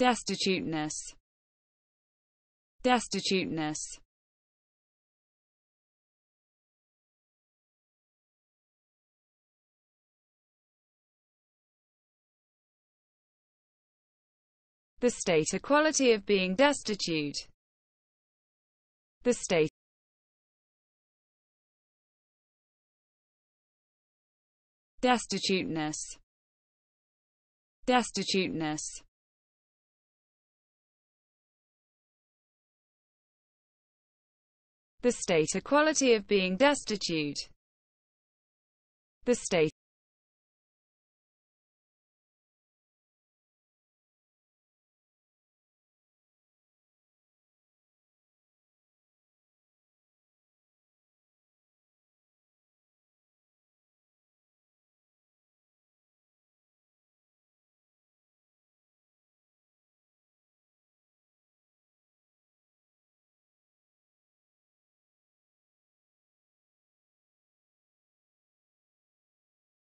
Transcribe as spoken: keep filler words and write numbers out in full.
destituteness, destituteness, the state or quality of being destitute, the state, destituteness, destituteness, the state or quality of being destitute, the state,